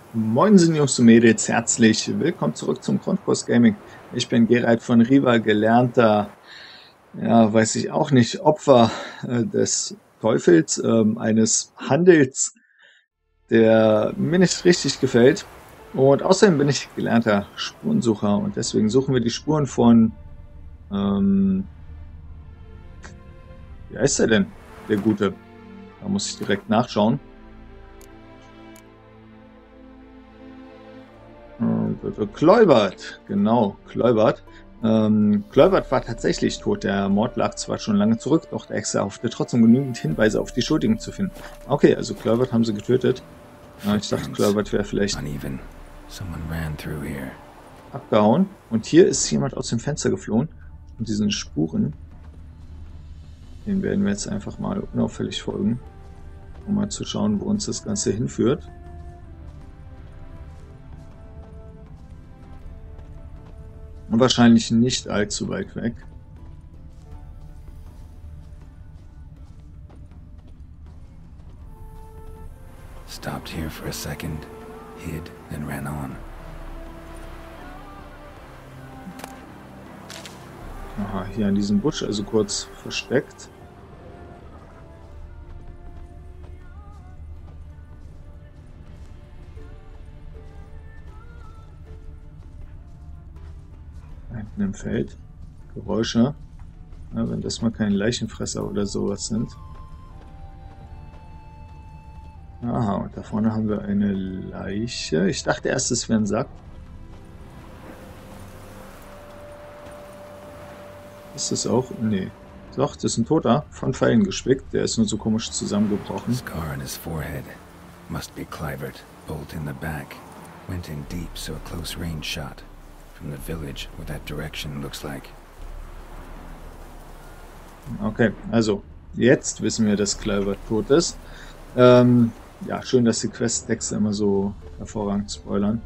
Moin Jungs und Mädels, herzlich willkommen zurück zum Grundkurs Gaming. Ich bin Gerald von Riva, gelernter, ja, weiß ich auch nicht, Opfer des Teufels, eines Handels, der mir nicht richtig gefällt. Und außerdem bin ich gelernter Spurensucher und deswegen suchen wir die Spuren von, wie heißt er denn, der Gute? Da muss ich direkt nachschauen. Kluivert, genau, Kluivert. Kluivert war tatsächlich tot. Der Mord lag zwar schon lange zurück, doch der Hexer hoffte trotzdem genügend Hinweise auf die Schuldigen zu finden. Okay, also Kluivert haben sie getötet. Ich dachte, Kluivert wäre vielleicht abgehauen. Und hier ist jemand aus dem Fenster geflohen. Und diesen Spuren, den werden wir jetzt einfach mal unauffällig folgen, um mal zu schauen, wo uns das Ganze hinführt. Und wahrscheinlich nicht allzu weit weg. Stopped here for a second, hid, then ran on. Aha, hier an diesem Busch, also kurz versteckt. Hinten im Feld. Geräusche. Ja, wenn das mal kein Leichenfresser oder sowas sind. Aha, und da vorne haben wir eine Leiche. Ich dachte erst, es wäre ein Sack. Ist das auch? Nee. Doch, das ist ein Toter. Von Pfeilen gespickt. Der ist nur so komisch zusammengebrochen. Scar on his forehead. Must be Kluivert. Bolt in the back. Went in deep, so a close range shot. From the village, what that direction looks like. Okay, also jetzt wissen wir, dass Kluivert tot ist. Ja, schön, dass die Quest-Texte immer so hervorragend spoilern.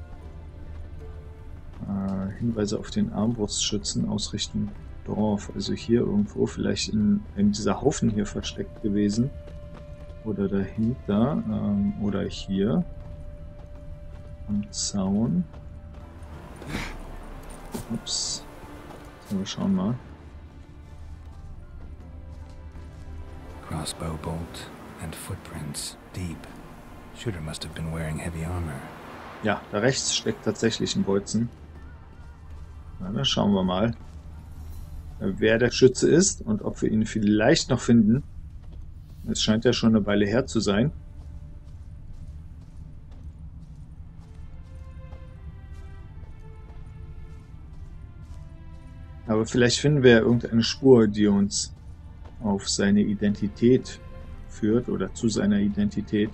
Hinweise auf den Armbrustschützen, Ausrichtung Dorf. Also hier irgendwo, vielleicht in dieser Haufen hier versteckt gewesen. Oder dahinter. Oder hier. Am Zaun. Ups. So, wir schauen mal. Crossbow bolt and footprints deep. Shooter must have been wearing heavy armor. Ja, da rechts steckt tatsächlich ein Bolzen. Na, dann schauen wir mal, wer der Schütze ist und ob wir ihn vielleicht noch finden. Es scheint ja schon eine Weile her zu sein. Aber vielleicht finden wir ja irgendeine Spur, die uns auf seine Identität führt oder zu seiner Identität.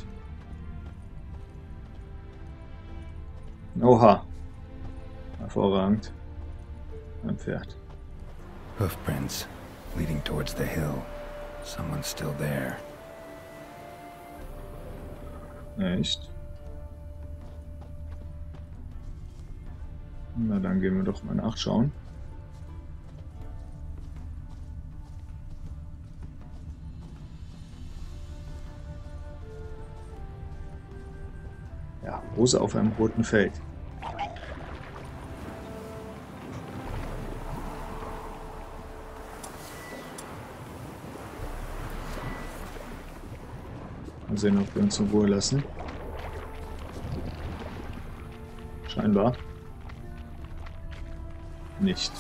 Oha. Hervorragend. Ein Pferd. Hoofprints leading towards the hill. Someone's still there. Echt? Na, dann gehen wir doch mal nachschauen. Ja, Rose auf einem roten Feld. Mal sehen, ob wir uns in Ruhe lassen. Scheinbar. Nicht.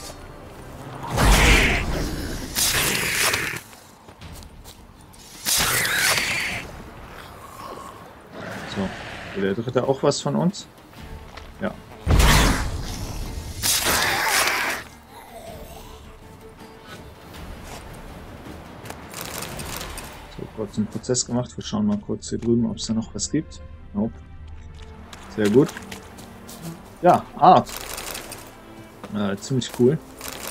So. Will der Dritte auch was von uns? Ja. So, kurz einen Prozess gemacht. Wir schauen mal kurz hier drüben, ob es da noch was gibt. Nope. Sehr gut. Ja, Art. Ziemlich cool.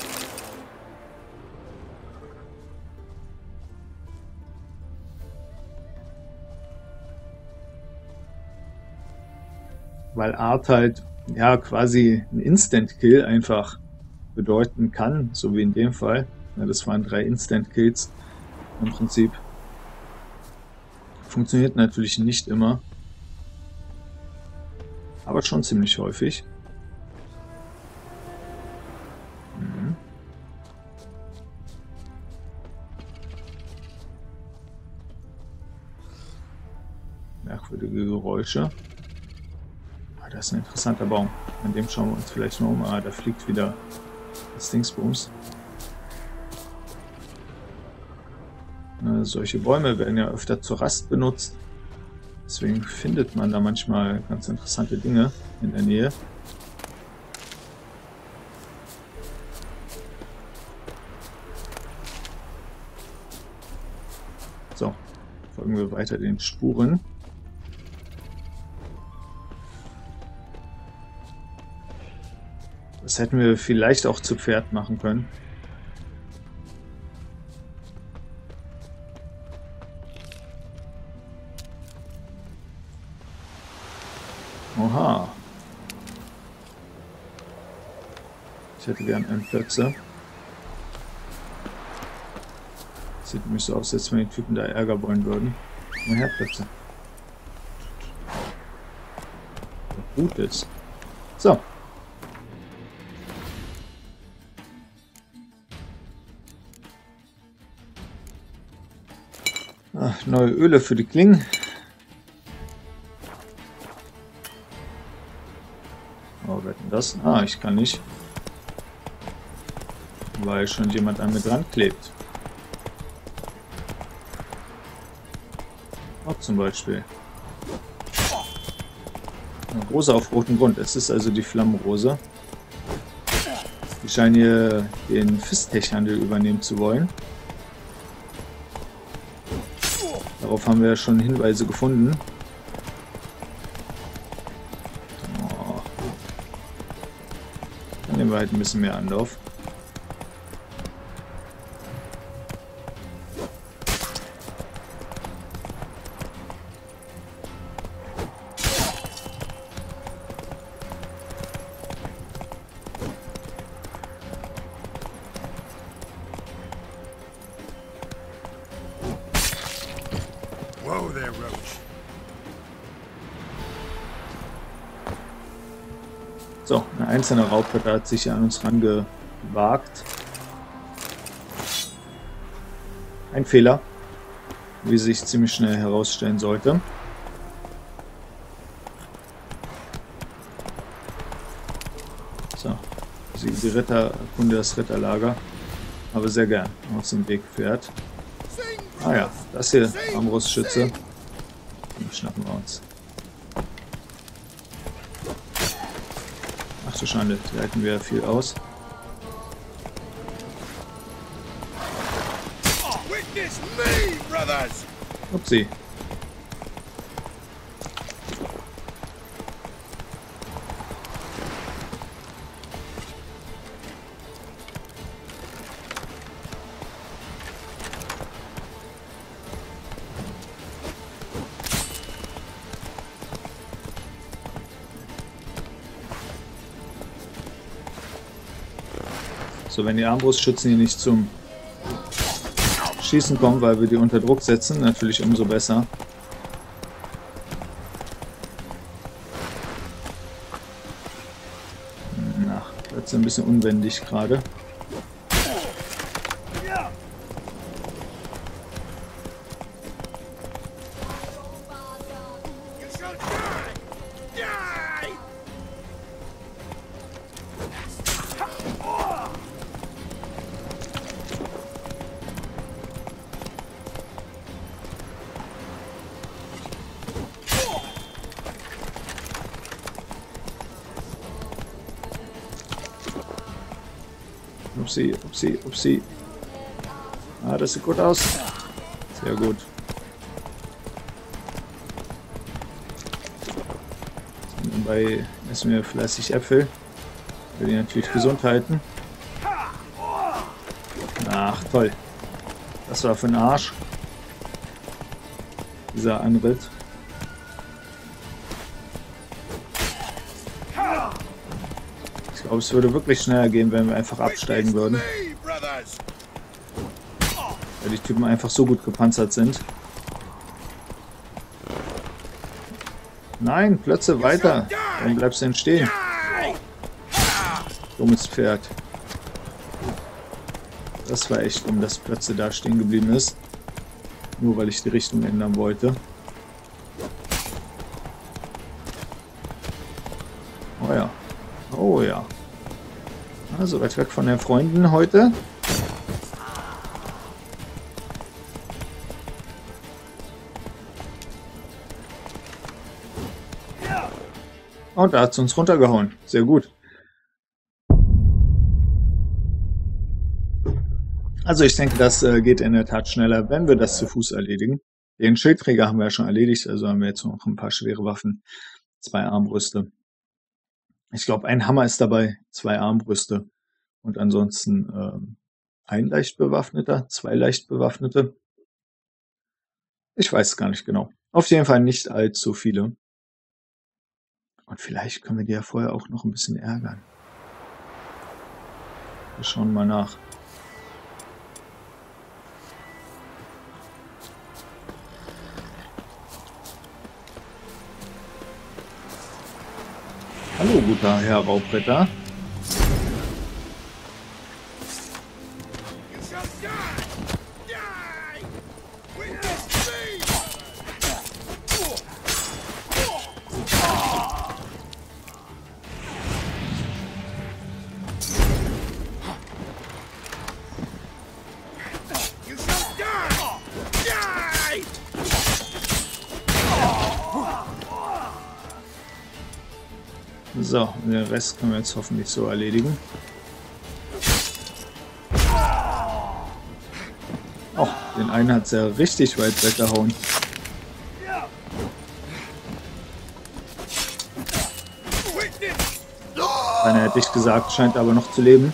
Weil Art halt, ja, quasi ein Instant-Kill einfach bedeuten kann, so wie in dem Fall. Ja, das waren 3 Instant-Kills im Prinzip. Funktioniert natürlich nicht immer. aber schon ziemlich häufig. Merkwürdige Geräusche. Ah, das ist ein interessanter Baum. An dem schauen wir uns vielleicht mal um. Ah, da fliegt wieder das Dingsbums. Solche Bäume werden ja öfter zur Rast benutzt. Deswegen findet man da manchmal ganz interessante Dinge in der Nähe. So, folgen wir weiter den Spuren. Das hätten wir vielleicht auch zu Pferd machen können. Oha. Ich hätte gern einen Plötze. Sieht nämlich so aus, als wenn die Typen da Ärger wollen würden. Nur her, Plötze. Gut ist. So. Ach, neue Öle für die Klingen. Oh, wer denn das? Ah, ich kann nicht. Weil schon jemand an mir dran klebt. Auch zum Beispiel. Eine Rose auf rotem Grund. Es ist also die Flammenrose. Die scheinen hier den Fisstech-Handel übernehmen zu wollen. Darauf haben wir ja schon Hinweise gefunden. Oh. Dann nehmen wir halt ein bisschen mehr Anlauf. So, ein einzelner Raubritter hat sich an uns rangewagt. Ein Fehler, wie sich ziemlich schnell herausstellen sollte. So, die Ritter erkunde das Ritterlager, aber sehr gern aus dem Weg fährt. Ah ja, das hier, Armbrustschütze. Den schnappen wir uns. Ach du Schande, die halten wir viel aus. Upsi. So, wenn die Armbrustschützen hier nicht zum Schießen kommen, weil wir die unter Druck setzen, natürlich umso besser. Ach, das ist ein bisschen unwendig gerade. Upsi, upsi, upsi. Ah, das sieht gut aus. Sehr gut. Dabei essen wir fleißig Äpfel. Wir die natürlich gesund halten. Ach, toll. Das war für ein Arsch. Dieser Anritt. Ich glaube, es würde wirklich schneller gehen, wenn wir einfach absteigen würden. Weil die Typen einfach so gut gepanzert sind. Nein, Plötze weiter. Warum bleibst du denn stehen? Dummes Pferd. Das war echt dumm, dass plötzlich da stehen geblieben ist. Nur weil ich die Richtung ändern wollte. Oh ja. Oh ja. Also weit weg von den Freunden heute. Und da hat es uns runtergehauen. Sehr gut. Also ich denke, das geht in der Tat schneller, wenn wir das zu Fuß erledigen. Den Schildträger haben wir ja schon erledigt, also haben wir jetzt noch ein paar schwere Waffen. 2 Armbrüste. Ich glaube, ein Hammer ist dabei, 2 Armbrüste. Und ansonsten ein leicht bewaffneter, 2 leicht bewaffnete. Ich weiß es gar nicht genau. Auf jeden Fall nicht allzu viele. Und vielleicht können wir die ja vorher auch noch ein bisschen ärgern. Wir schauen mal nach. Hallo, guter Herr Raubritter. So, den Rest können wir jetzt hoffentlich so erledigen. Oh, den einen hat es ja richtig weit weggehauen. Einer hätte ich gesagt, scheint aber noch zu leben.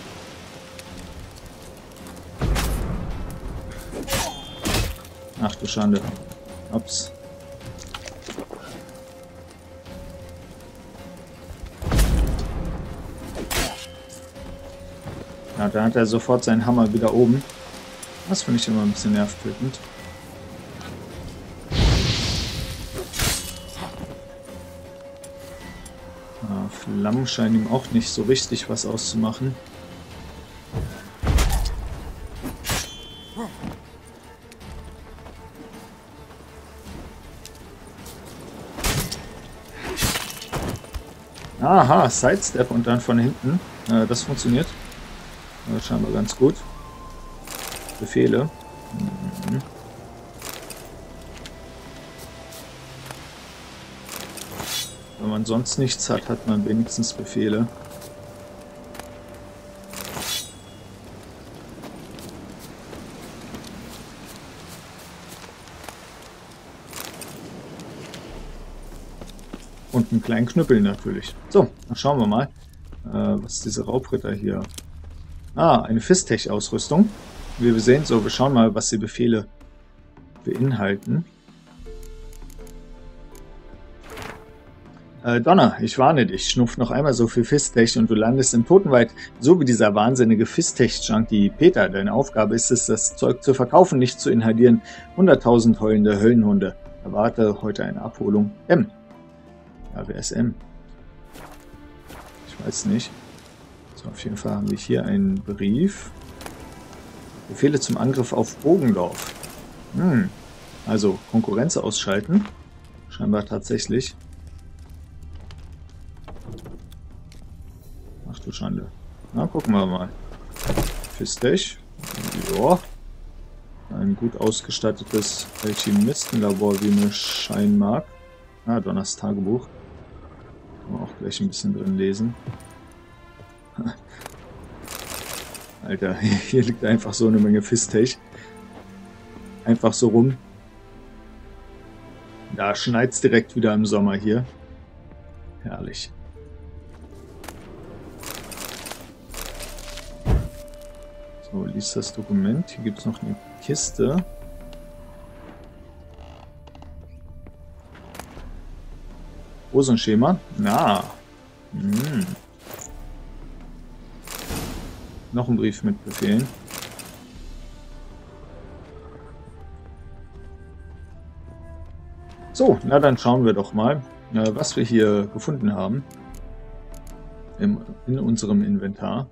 Ach du Schande. Ups. Ja, dann hat er sofort seinen Hammer wieder oben. Das finde ich immer ein bisschen nervtötend. Ja, Flammen scheinen ihm auch nicht so richtig was auszumachen. Aha, Sidestep und dann von hinten. Das funktioniert. Scheinbar ganz gut. Befehle. Mhm. Wenn man sonst nichts hat, hat man wenigstens Befehle. Und einen kleinen Knüppel natürlich. So, dann schauen wir mal, was diese Raubritter hier... Ah, eine Fistech-Ausrüstung. Wie wir sehen, so, wir schauen mal, was die Befehle beinhalten. Donner, ich warne dich, schnuff noch einmal so viel Fistech und du landest im Totenwald, so wie dieser wahnsinnige Fistech-Junkie Peter. Deine Aufgabe ist es, das Zeug zu verkaufen, nicht zu inhalieren. 100.000 heulende Höllenhunde. Erwarte heute eine Abholung. M. Ja, wer ist M? Ich weiß nicht. So, auf jeden Fall haben wir hier einen Brief. Befehle zum Angriff auf Bogendorf. Also Konkurrenz ausschalten. Scheinbar tatsächlich. Ach du Schande. Na, gucken wir mal. Fistech. Ja. Ein gut ausgestattetes Alchemistenlabor, wie mir scheinen mag. Ah, Donners Tagebuch. Kann man auch gleich ein bisschen drin lesen. Alter, hier liegt einfach so eine Menge Fistech. Einfach so rum. Da schneit es direkt wieder im Sommer hier. Herrlich. So, liest das Dokument. Hier gibt es noch eine Kiste. Rosenschema. Na. Noch ein Brief mit Befehlen. So, na dann schauen wir doch mal. was wir hier gefunden haben in unserem Inventar.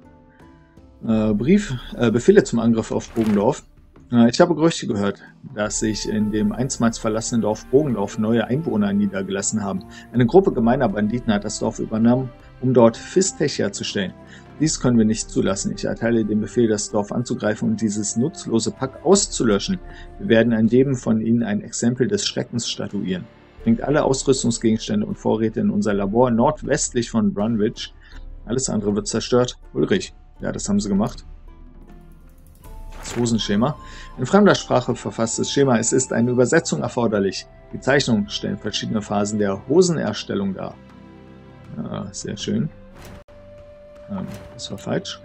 Befehle zum Angriff auf Bogendorf. Ich habe Gerüchte gehört, dass sich in dem einstmals verlassenen Dorf Bogendorf neue Einwohner niedergelassen haben. Eine Gruppe gemeiner Banditen hat das Dorf übernommen, um dort Fistech herzustellen. Dies können wir nicht zulassen. Ich erteile den Befehl, das Dorf anzugreifen und dieses nutzlose Pack auszulöschen. Wir werden an jedem von ihnen ein Exempel des Schreckens statuieren. Bringt alle Ausrüstungsgegenstände und Vorräte in unser Labor nordwestlich von Brunwich. Alles andere wird zerstört. Ulrich. Ja, das haben sie gemacht. Das Hosenschema. In fremder Sprache verfasstes Schema. Es ist eine Übersetzung erforderlich. Die Zeichnungen stellen verschiedene Phasen der Hosenerstellung dar. Ja, sehr schön. Das war falsch.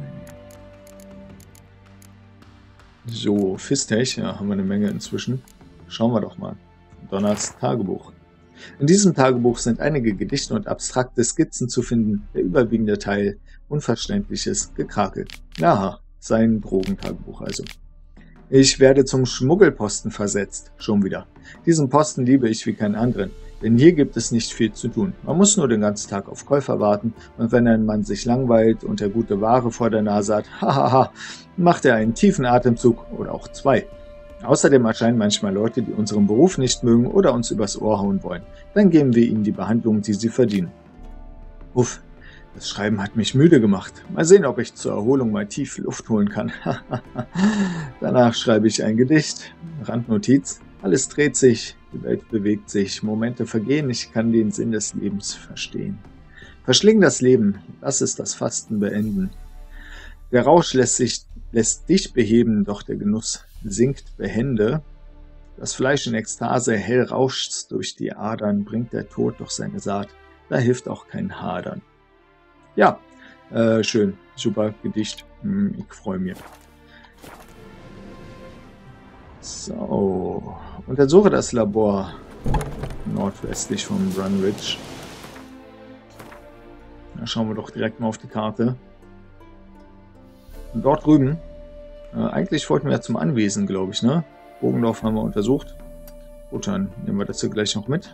So, Fistech. Ja, haben wir eine Menge inzwischen. Schauen wir doch mal. Donners Tagebuch. In diesem Tagebuch sind einige Gedichte und abstrakte Skizzen zu finden. Der überwiegende Teil unverständliches Gekrakel. Aha, sein Drogentagebuch also. Ich werde zum Schmuggelposten versetzt. Schon wieder. Diesen Posten liebe ich wie keinen anderen. Denn hier gibt es nicht viel zu tun. Man muss nur den ganzen Tag auf Käufer warten und wenn ein Mann sich langweilt und er gute Ware vor der Nase hat, hahaha, macht er einen tiefen Atemzug oder auch zwei. Außerdem erscheinen manchmal Leute, die unseren Beruf nicht mögen oder uns übers Ohr hauen wollen. Dann geben wir ihnen die Behandlung, die sie verdienen. Uff, das Schreiben hat mich müde gemacht. Mal sehen, ob ich zur Erholung mal tief Luft holen kann. Danach schreibe ich ein Gedicht. Randnotiz. Alles dreht sich, die Welt bewegt sich, Momente vergehen, ich kann den Sinn des Lebens verstehen. Verschling das Leben, lass es das Fasten beenden. Der Rausch lässt dich beheben, doch der Genuss sinkt behende. Das Fleisch in Ekstase, hell rauscht's durch die Adern, bringt der Tod doch seine Saat, da hilft auch kein Hadern. Ja, schön, super Gedicht, ich freue mich. So, untersuche das Labor nordwestlich von Brunwich. Da schauen wir doch direkt mal auf die Karte. Und dort drüben, eigentlich wollten wir ja zum Anwesen, glaube ich, ne? Bogendorf haben wir untersucht. Gut, dann nehmen wir das hier gleich noch mit.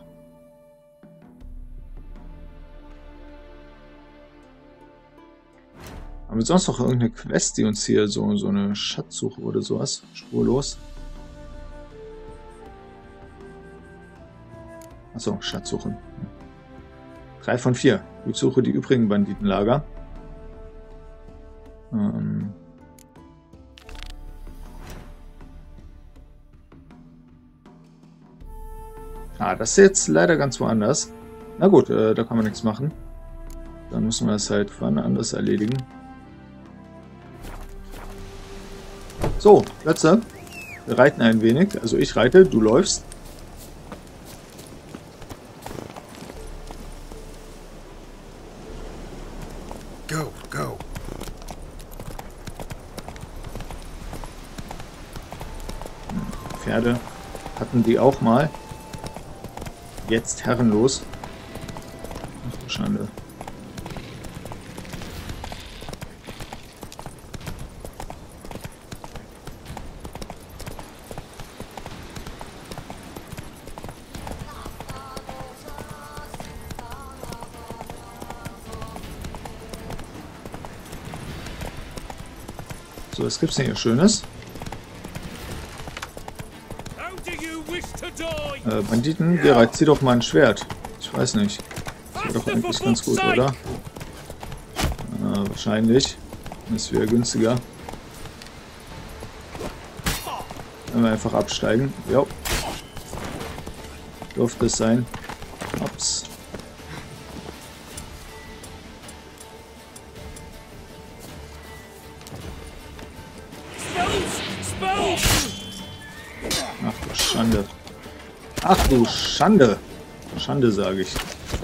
Haben wir sonst noch irgendeine Quest, die uns hier so eine Schatzsuche oder sowas? Spurlos. Achso, Schatzsuche. 3 von 4. Durchsuche die übrigen Banditenlager. Das ist jetzt leider ganz woanders. Na gut, da kann man nichts machen. Dann müssen wir es halt wann anders erledigen. So, Plätze. Wir reiten ein wenig. Also ich reite, du läufst. Go, go. Pferde hatten die auch mal. Jetzt herrenlos. Ach du Schande. So, was gibt's denn hier Schönes? Banditen, Geralt, zieh doch mal ein Schwert. Ich weiß nicht. Das wäre doch eigentlich ganz gut, oder? Wahrscheinlich. Das ist wieder günstiger. Wenn wir einfach absteigen. Jo. Dürfte es sein. Ups. Ach du Schande. Ach du Schande. Schande, sage ich.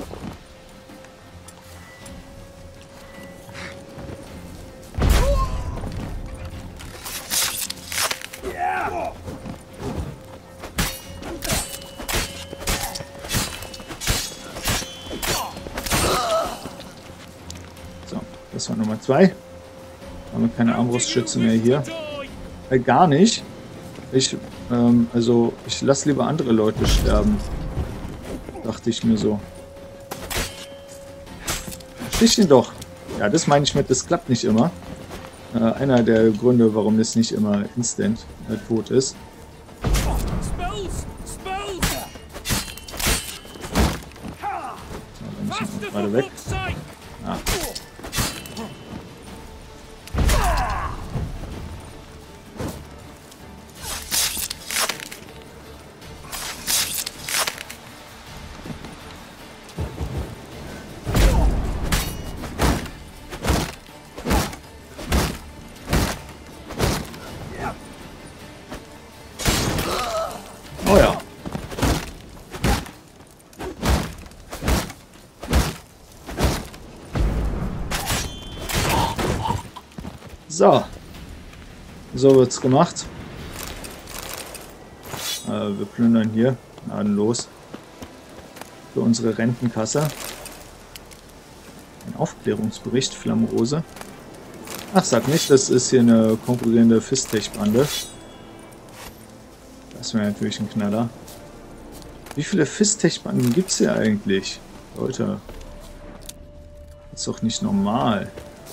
So, das war Nummer 2. Haben wir keine Armbrustschütze mehr hier. Gar nicht. Ich lasse lieber andere Leute sterben. Dachte ich mir so. Stich ihn doch. Ja, das meine ich mit, das klappt nicht immer. Einer der Gründe, warum das nicht immer instant tot ist. So, dann müssen wir gerade weg. Ah. Oh ja. So. So wird's gemacht. Wir plündern hier gnadenlos für unsere Rentenkasse. Ein Aufklärungsbericht, Flammrose. Ach, sag nicht, das ist hier eine konkurrierende Fistech-Bande. Das wäre natürlich ein Knaller. Wie viele Fistech-Banden gibt es hier eigentlich? Leute, das ist doch nicht normal.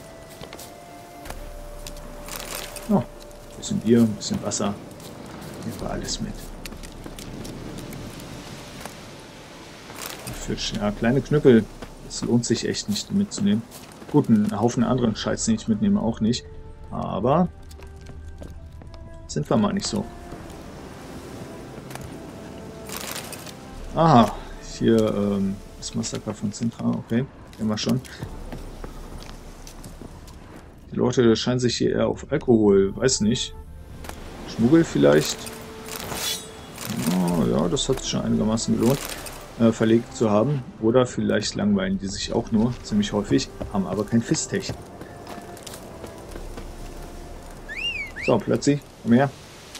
Oh, ein bisschen Bier, ein bisschen Wasser. Nehmen wir alles mit. Fisch, ja, kleine Knüppel. Das lohnt sich echt nicht, die mitzunehmen. Gut, einen Haufen anderen Scheiß, den ich mitnehme, auch nicht. Aber sind wir mal nicht so. Aha, hier das Massaker von Sintra, okay, kennen wir schon. Die Leute scheinen sich hier eher auf Alkohol, weiß nicht. Schmuggel vielleicht. Oh, ja, das hat sich schon einigermaßen gelohnt, verlegt zu haben. Oder vielleicht langweilen die sich auch nur, ziemlich häufig, haben aber kein Fistech. So, plötzlich, komm her.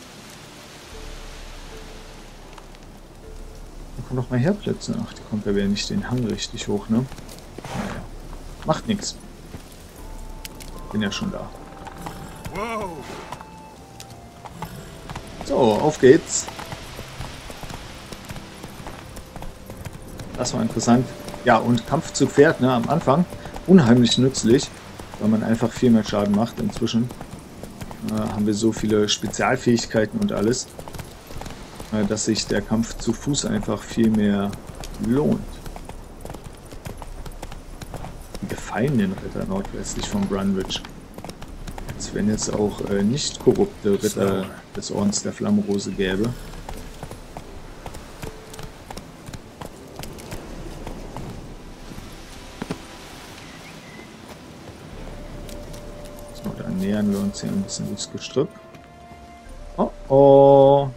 Komm doch mal her, Plätze. Ach, die kommt ja wieder nicht den Hang richtig hoch, ne? Naja. Macht nichts. Bin ja schon da. So, auf geht's. Das war interessant. Ja, und Kampf zu Pferd, ne, am Anfang. Unheimlich nützlich, weil man einfach viel mehr Schaden macht. Inzwischen haben wir so viele Spezialfähigkeiten und alles, dass sich der Kampf zu Fuß einfach viel mehr lohnt. Die gefallenen Ritter nordwestlich von Brunwich. Als wenn es auch nicht korrupte Ritter des Ordens der Flammrose gäbe. So, dann nähern wir uns hier ein bisschen durchs Gestrüpp. Oh oh!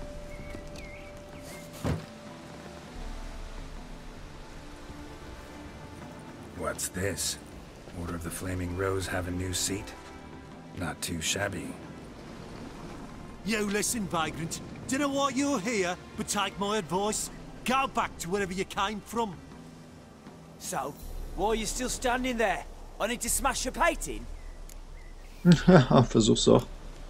What's this? Order of the Flaming Rose have a new seat? Not too shabby. You listen, vagrant. Dunno why you're here, but take my advice. Go back to wherever you came from. So, why are you still standing there? I need to smash your painting? Versuch's doch.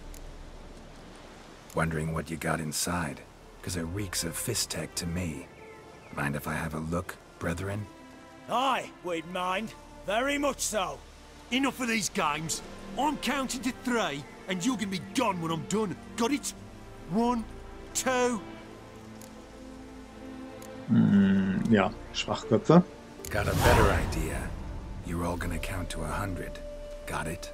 Wondering what you got inside, because it reeks of Fistech to me. Mind if I have a look, brethren? Aye, we'd mind. Very much so. Enough of these games. I'm counting to 3, and you're gonna be gone when I'm done. Got it? 1, 2. Ja, Schwachköpfe. Got a better idea. You're all gonna count to 100. Got it?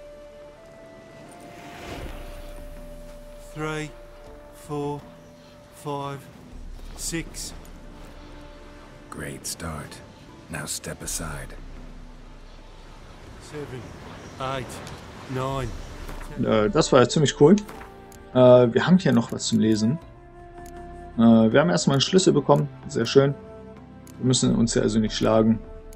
3, 4, 5, 6. Great start. Now step aside. 7, 8, 9. Das war ja ziemlich cool. Wir haben hier noch was zum Lesen. Wir haben erstmal einen Schlüssel bekommen. Sehr schön. Wir müssen uns ja also nicht schlagen.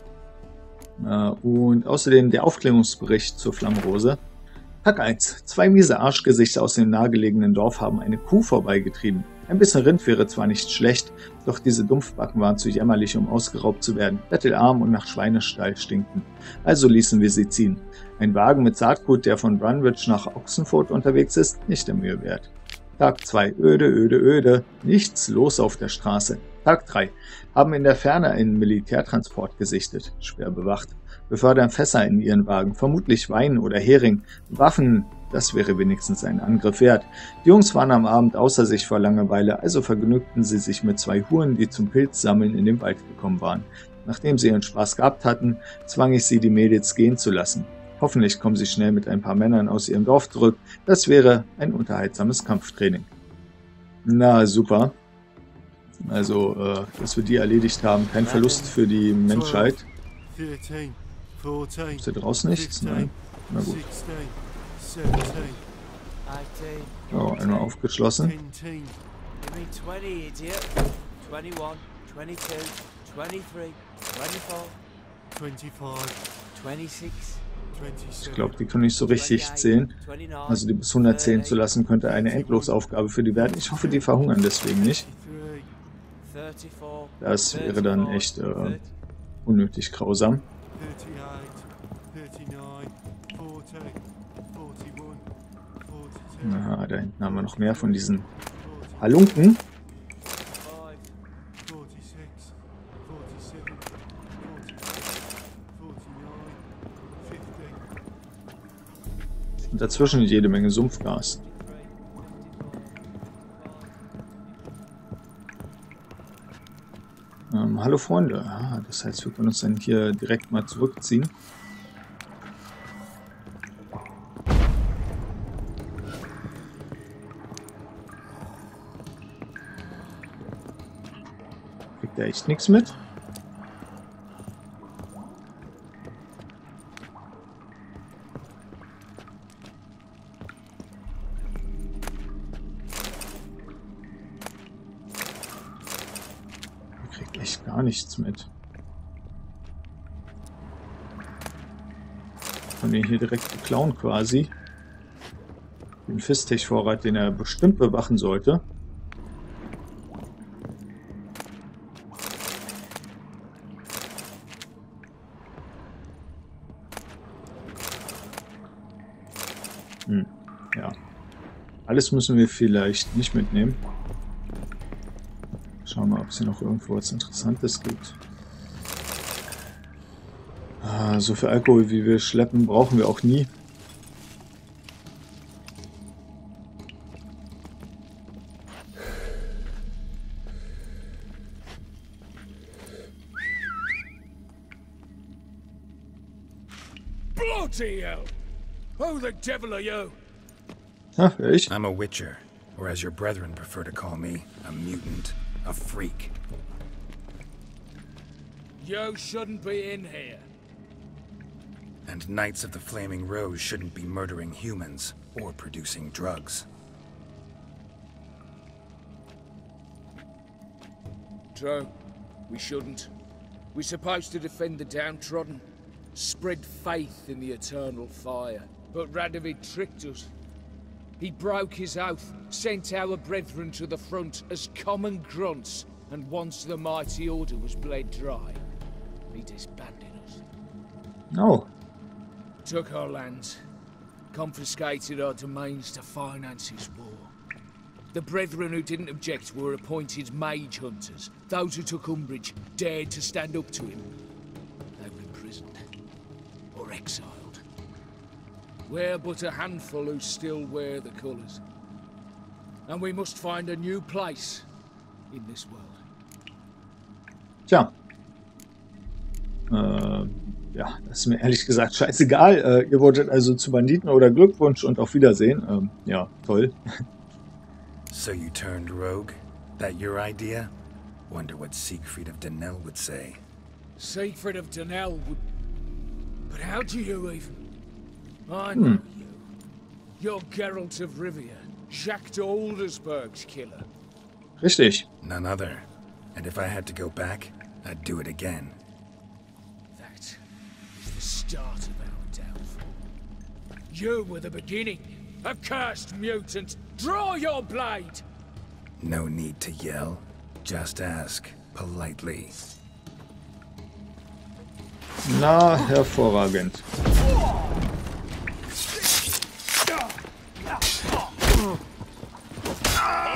Und außerdem der Aufklärungsbericht zur Flammrose. Tag 1. 2 miese Arschgesichter aus dem nahegelegenen Dorf haben eine Kuh vorbeigetrieben. Ein bisschen Rind wäre zwar nicht schlecht, doch diese Dumpfbacken waren zu jämmerlich, um ausgeraubt zu werden, bettelarm und nach Schweinestall stinkten. Also ließen wir sie ziehen. Ein Wagen mit Saatgut, der von Brunwich nach Oxenford unterwegs ist, nicht der Mühe wert. Tag 2. Öde, öde, öde. Nichts los auf der Straße. Tag 3. Haben in der Ferne einen Militärtransport gesichtet. Schwer bewacht. Befördern Fässer in ihren Wagen. Vermutlich Wein oder Hering. Waffen. Das wäre wenigstens ein Angriff wert. Die Jungs waren am Abend außer sich vor Langeweile, also vergnügten sie sich mit 2 Huren, die zum Pilzsammeln in den Wald gekommen waren. Nachdem sie ihren Spaß gehabt hatten, zwang ich sie, die Mädels gehen zu lassen. Hoffentlich kommen sie schnell mit ein paar Männern aus ihrem Dorf zurück. Das wäre ein unterhaltsames Kampftraining. Na, super. Also, dass wir die erledigt haben. Kein Verlust für die Menschheit. Ist hier draußen nichts? Nein. Na gut. Oh, einmal aufgeschlossen. Ich glaube, die können nicht so richtig zählen. Also die bis 100 zählen zu lassen, könnte eine Endlosaufgabe für die werden. Ich hoffe, die verhungern deswegen nicht. Das wäre dann echt unnötig grausam. Aha, da hinten haben wir noch mehr von diesen Halunken. Und dazwischen jede Menge Sumpfgas. Hallo Freunde. Ah, das heißt, wir können uns dann hier direkt mal zurückziehen. Kriegt er echt nichts mit? Gar nichts mit. Kann den hier direkt beklauen quasi. Den Fistech-Vorrat, den er bestimmt bewachen sollte. Ja. Alles müssen wir vielleicht nicht mitnehmen. Schauen wir mal, ob es hier noch irgendwo was Interessantes gibt. So viel Alkohol, wie wir schleppen, brauchen wir auch nie. Bloody hell! Who the devil are you? Ach, ich? I'm a witcher, or as your brethren prefer to call me, a mutant. A freak. You shouldn't be in here. And Knights of the Flaming Rose shouldn't be murdering humans or producing drugs. True. We shouldn't. We're supposed to defend the downtrodden, spread faith in the eternal fire. But Radovid tricked us. He broke his oath, sent our brethren to the front as common grunts, and once the mighty order was bled dry, he disbanded us. No. Took our lands, confiscated our domains to finance his war. The brethren who didn't object were appointed mage hunters. Those who took umbrage dared to stand up to him. They were imprisoned or exiled. We're but a handful who still wear the colours. And we must find a new place in this world. Tja. Ja, das ist mir ehrlich gesagt scheißegal. Ihr wurdet also zu Banditen oder Glückwunsch und auf Wiedersehen. Ja, toll. So you turned rogue? That your idea? Wonder what Siegfried of Denel would say. Siegfried of Denel would... But how do you even... I know you. You're Geralt of Rivia, Jacques de Aldersberg's killer. Richtig. None other. And if I had to go back, I'd do it again. That is the start of our downfall. You were the beginning. A cursed mutant. Draw your blade! No need to yell. Just ask, politely. Na, hervorragend.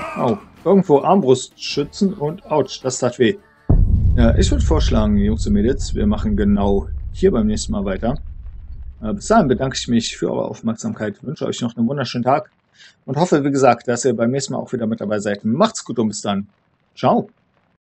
Oh, irgendwo Armbrustschützen und ouch, das tat weh. Ich würde vorschlagen, Jungs und Mädels, wir machen genau hier beim nächsten Mal weiter. Bis dahin bedanke ich mich für eure Aufmerksamkeit, wünsche euch noch einen wunderschönen Tag und hoffe, wie gesagt, dass ihr beim nächsten Mal auch wieder mit dabei seid. Macht's gut und bis dann. Ciao.